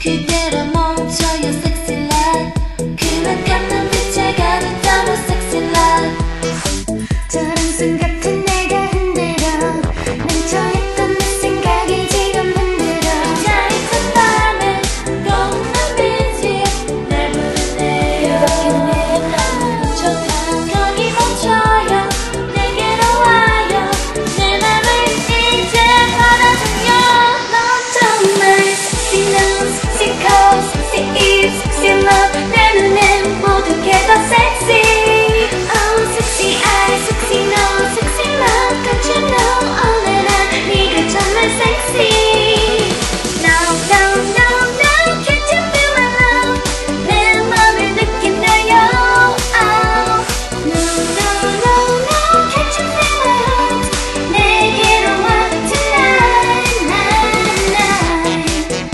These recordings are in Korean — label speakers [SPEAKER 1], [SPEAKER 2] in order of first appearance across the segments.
[SPEAKER 1] 그대로 멈춰요 sexy love 그만큼만 빛쳐가는 따로 sexy love 저런 순 같은 내가 흔들어 멈춰있던 내 생각이 지금 흔들어 짜릿한 밤에 거운한 빛이 날 부르네요 이렇게 내가 너무 훔쳐가 거기 멈춰요 내게로 와요 내 맘을 이제 받아줘요 넌 정말 sexy nose, sexy clothes, sexy ears, sexy love 내 눈엔 모두 개가 sexy Oh sexy eyes, sexy nose, sexy love Don't you know all that 네가 정말 sexy No, no, no, no Can't you feel my love 내 맘을 느끼나요 Oh No, no, no, no Can't you feel my heart 내게로 와 tonight, night, night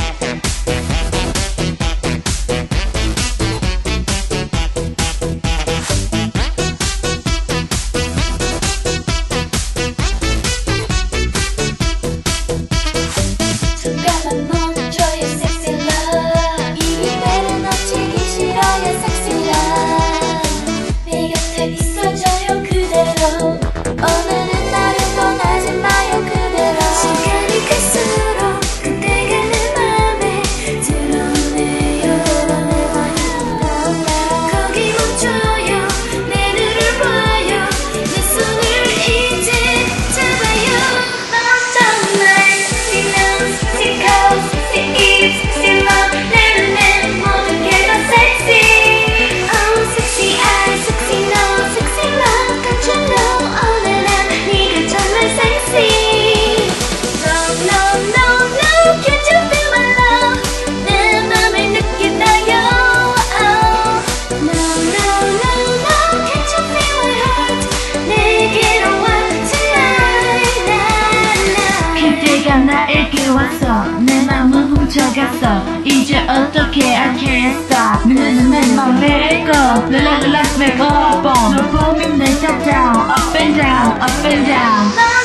[SPEAKER 1] 잠깐만 멈춰요 sexy love 이 기회를 놓치기 싫어요 sexy love 내 곁에 있어줘요 그대로 오늘은 나를 떠나지 마요 그대로 시간이 갈수록 그대가 내 맘에 들어오네요 거기 멈춰요 내 눈을 봐요 내 손을 이제 잡아요 넌 정말 sexy nose, sexy clothes, sexy ears, sexy love 내 눈엔 모든 게 다 sexy Oh sexy eyes, sexy nose, sexy love Don't you know all that 네가 정말 sexy No, no, no, no Can't you feel my love 내 맘을 느끼나요 Oh No, no, no, no Can't you feel my heart 내게로 와 tonight, night, night
[SPEAKER 2] 그대가 나에게 왔어 내 맘은 훔쳐갔어 이제 어떻게 I can't stop 내 맘 let go Let's make up 널 보면 내 touchdown Up and down, up and down